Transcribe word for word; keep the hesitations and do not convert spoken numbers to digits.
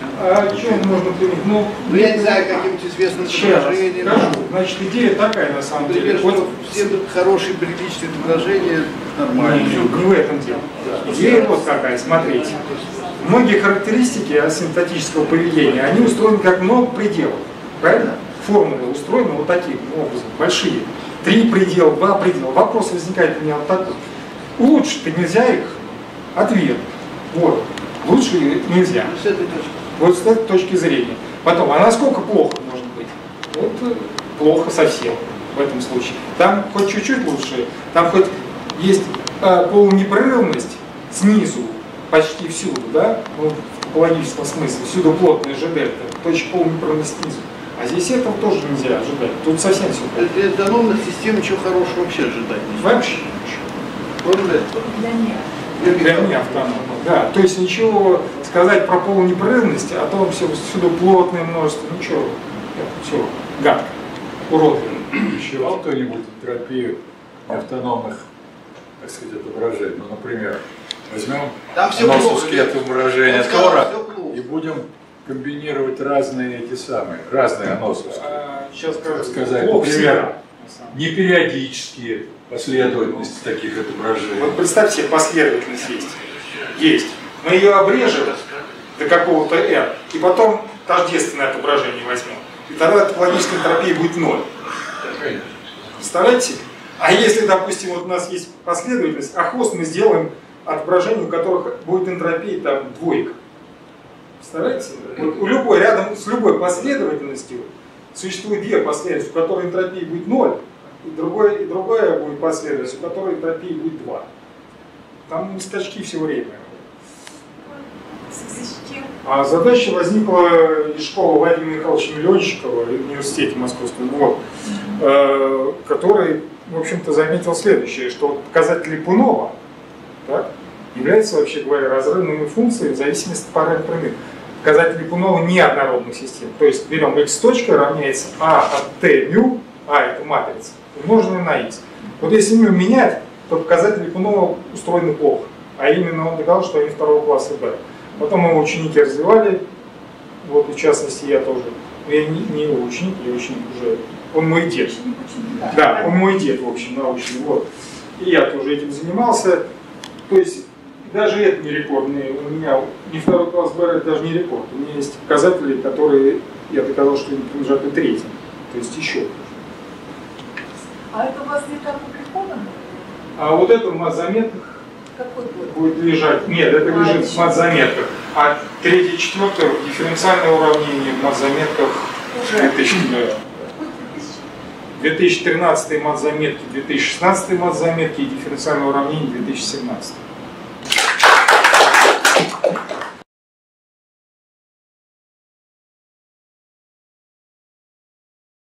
А о чем можно применить? Ну, ну я не знаю, каким-то известным отображением. Значит, идея такая на самом деле. Вот все хорошие, приличные отображения нормальные. Не, не в этом дело. Идея вот какая, смотрите. Многие характеристики асимптотического поведения, они устроены как много пределов. Правильно? Формулы устроены вот таким образом, большие. Три предела, два предела. Вопрос возникает у меня вот такой. Улучшить-то нельзя их? Ответ. Вот. Лучше нельзя. С этой точки. Вот с этой точки зрения. Потом, а насколько плохо может быть? Вот плохо совсем в этом случае. Там хоть чуть-чуть лучше, там хоть есть э, полунепрерывность снизу, почти всюду, да? Ну, в топологическом смысле, всюду плотная G-дельта, точка полунепрерывности снизу. А здесь этого тоже нельзя ожидать. Тут совсем все. Для автономных систем ничего хорошего вообще ожидать нельзя. Вообще ничего. Кроме этого. Для них. Для меня автономных, да. То есть ничего сказать про полунепрерывность, о том, все всюду плотное множество, ничего. Это все гадко, уродливо. Еще кто-нибудь энтропию автономных, так сказать, отображений? Ну, например, возьмем носовский отображения Тора и будем комбинировать разные эти самые, разные аносовские. А, сейчас как сказать, например, непериодические последовательности таких отображений. Вот представьте себе, последовательность есть. Есть. Мы ее обрежем до какого-то r, и потом тождественное отображение возьмем. И тогда топологическая энтропия будет ноль. Представляете? А если, допустим, вот у нас есть последовательность, а хвост мы сделаем отображение, у которых будет энтропия там двойка. Представляете? Вот у любой, рядом с любой последовательностью существует две последовательности, у которой энтропия будет ноль, и, другое, и другая будет последовательность, у которой энтропия будет два. Там скачки все время. А задача возникла из школы Владимира Михайловича Миллионщикова в университете Московском, вот, э, который, в общем-то, заметил следующее, что показатель Липунова, так, является, вообще говоря, разрывными функциями в зависимости от параметра мира. Показатель Липунова неоднородных систем. То есть берем x точка равняется а от t μ, а это матрица, умноженная на x. Вот если μ менять, то показатели Липунова устроены плохо. А именно он доказал, что они второго класса b. Потом его ученики развивали, вот в частности я тоже. Я не, не его ученик, я ученик уже. Он мой дед. Да, он мой дед, в общем, научный. Вот. И я тоже этим занимался. То есть даже это не рекордный. У меня не второй класс бэ эр, это даже не рекорд. У меня есть показатели, которые я доказал, что они принадлежат и третьим. То есть еще. А это у вас где-то опубликовано? А вот это в матзаметках Какой год? будет лежать. Нет, это а, лежит в матзаметках. А третье, четвертое дифференциальное уравнение в матзаметках две тысячи. две тысячи тринадцатый матзаметки, две тысячи шестнадцатый матзаметки и дифференциальное уравнение две тысячи семнадцатый.